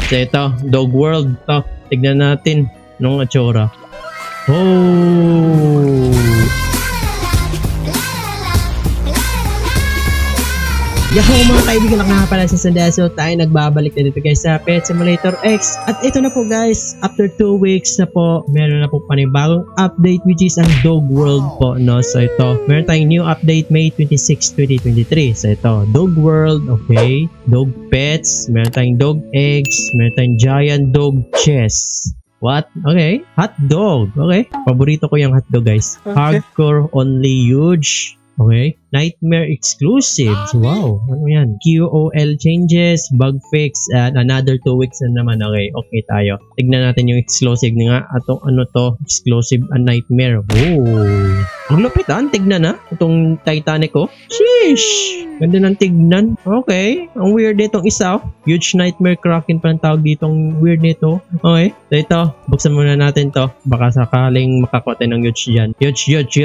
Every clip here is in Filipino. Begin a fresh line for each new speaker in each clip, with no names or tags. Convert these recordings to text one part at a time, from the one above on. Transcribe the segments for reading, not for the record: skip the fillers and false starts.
So ito, Dog World. To, tignan natin nung atsura. Oh! Yaho mga kaibigan, nga pala sa Sandaso, tayo nagbabalik na dito guys sa Pet Simulator X. At ito na po guys, after 2 weeks na po, meron na po panibagong update which is ang Dog World po, no? So ito, meron tayong new update May 26, 2023. So ito, Dog World, okay. Dog Pets, meron tayong Dog Eggs, meron tayong Giant Dog Chess. What? Okay. Hot dog. Okay. Paborito ko yung hot dog guys. Okay. Hardcore only huge. Okay. Nightmare exclusives. Wow. Ano yan? QOL changes, bug fix, and another 2 weeks na naman. Okay. Okay tayo. Tignan natin yung exclusive nga. Atong ano to? Exclusive and nightmare. Oh. Ang lupit ah. Tignan na. Itong Titanic ko. Sheesh. Ganda ng tignan. Okay. Ang weird nitong isa. Huge Nightmare Kraken pa ang tawag dito. Ang weird nito. Okay. So ito. Buksan muna natin to. Baka sakaling makakuha tayo ng huge dyan. Huge.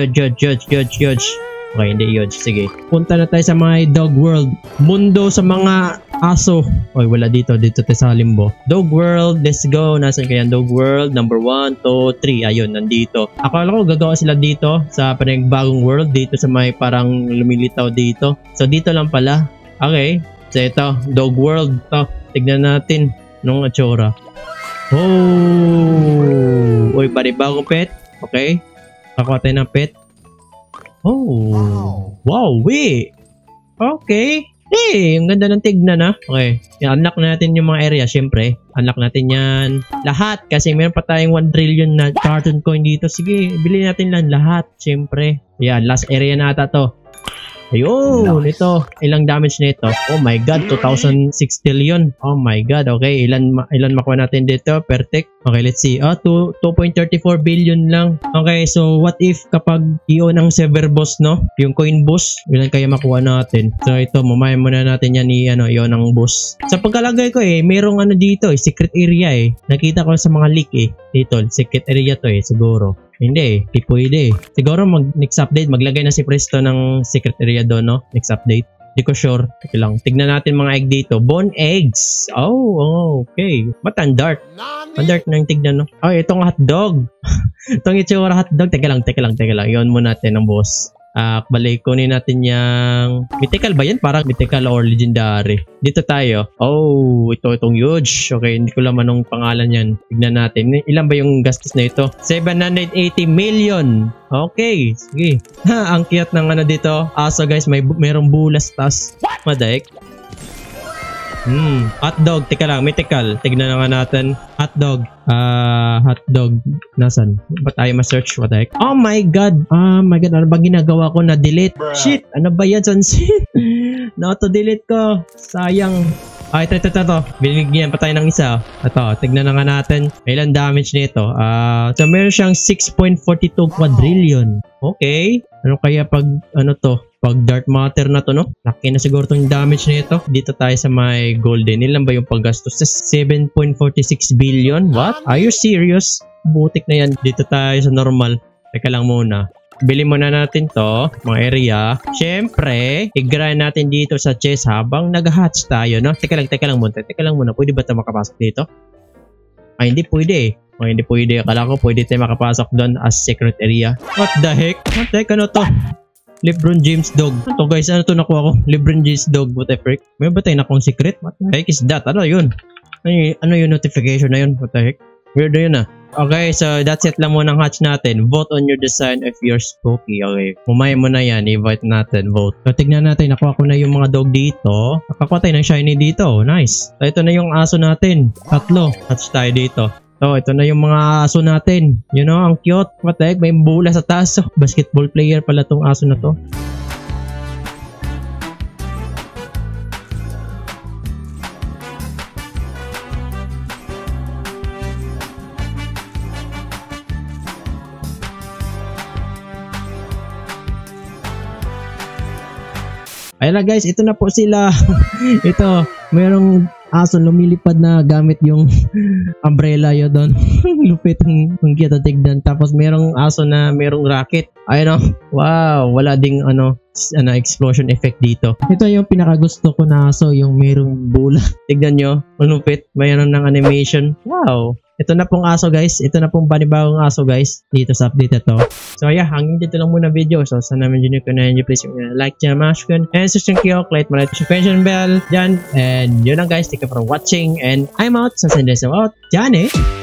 Okay, hindi huge. Sige. Punta na tayo sa mga Dog World. Mundo sa mga aso. Oy, wala dito. Dito tayo sa limbo. Dog World. Let's go. Nasaan kaya Dog World? Number 1, 2, 3. Ayun, nandito. Akala ko gagawa sila dito sa panagbagong world. Dito sa may parang lumilitaw dito. So, dito lang pala. Okay. So, ito. Dog World. Ito. Tignan natin nung atsura. Oh! Uy, bagong pet. Okay. Kakuha tayo ng pet. Oh, wow, wait. Okay. Eh, ang ganda ng tignan na. Okay, i-unlock natin yung mga area, syempre. Unlock natin yan. Lahat, kasi meron pa tayong 1 trillion na cartoon coin dito. Sige, bilhin natin lang lahat, syempre. Yan, last area na ata to. Ayun, nice. Ito. Ilang damage nito? Oh my god, 2006 trillion. Oh my god, okay. Ilan makuha natin dito per tick? Okay, let's see. 2.34 billion lang. Okay, so what if kapag i-on ang server boss, no? Yung coin boss, ilan kaya makuha natin? So ito, mamaya muna natin yan i-on ang boss. Sa pagkalagay ko mayroong ano dito secret area Nakita ko sa mga leak Dito, secret area to siguro. Hindi, di pwede. Siguro next update, maglagay na si Presto ng secret area doon, no? Next update. Di ko sure. Teka lang. Tignan natin mga egg dito. Bone eggs. Oh, okay. Ba't ang dark? Ang dark na yung tignan, no? Oh, itong hotdog. Itong itsura hotdog. Teka lang. Iyon muna natin ang boss. Balik, kunin natin yung mythical ba yan? Parang mythical or legendary. Dito tayo. Oh, itong huge. Okay, hindi ko lang anong pangalan yan. Tignan natin. Ilan ba yung gastos na ito? 780 million. Okay, sige. Ang cute ng ano dito. Aso guys, merong bulas tas. Madaik. Hotdog. Teka lang, mythical. Tignan na nga natin. Hotdog. Hotdog. Nasaan? Ba't tayo ma-search? What the heck? Oh my god. Oh my god. Ano ba ginagawa ko? Na-delete. Shit. Ano ba yan? Sunset? Na-auto-delete ko. Sayang. Ito. Binigyan pa tayo ng isa. Ito. Tignan na nga natin. Ilan damage nito? So meron siyang 6.42 quadrillion. Okay. Ano kaya pag ano to? Pag dark matter na to, no? Laki na siguro itong damage nito. Dito tayo sa may golden. Ilan ba yung paggastos? Sa 7.46 billion? What? Are you serious? Butik na yan. Dito tayo sa normal. Teka lang muna. Bili muna natin to, mga area. Siyempre, i-grind natin dito sa chest habang nag-hatch tayo, no? Teka lang muna. Pwede ba tayo makapasok dito? Ay, hindi pwede hindi pwede. Akala ko pwede tayo makapasok doon as secret area. What the heck? Ano to? LeBron James dog. Ito guys, ano to nakuha ko? LeBron James dog. What the frick? May ba tayo nakong secret? What the heck is that? Ano yun? Ano yung notification na yun? What the heck? Weird na yun Okay, so that's it lang muna ng hatch natin. Vote on your design if you're spooky. Okay, pumaya mo na yan. I-vote natin. Vote. So, tignan natin. Nakuha ko na yung mga dog dito. Nakakuha tayo ng shiny dito. Nice. So, ito na yung aso natin. 3. Hatch tayo dito. So, ito na yung mga aso natin. You know, ang cute. What the heck? May bula sa taas. Basketball player pala tong aso na to. Ayun na guys, ito na po sila. Ito, mayroong aso lumilipad na gamit yung umbrella yun doon. Lupit ang kita tignan. Tapos merong aso na merong rocket. Ayun o. Wow, wala ding ano. explosion effect dito. Ito yung pinakagusto ko na aso, yung mayroong bola. Tignan nyo, malupit. Mayroon ng animation. Wow! Ito na pong aso guys. Ito na pong panibagong aso guys. Dito sa update ito. So yeah, hanggang dito lang muna video. So sana naman dyan ko na nyo please like dyan, mash ko. And subscribe kayo, click mo na notification bell dyan. And yun lang guys. Thank you for watching. And I'm out. Sa send out. Dyan eh.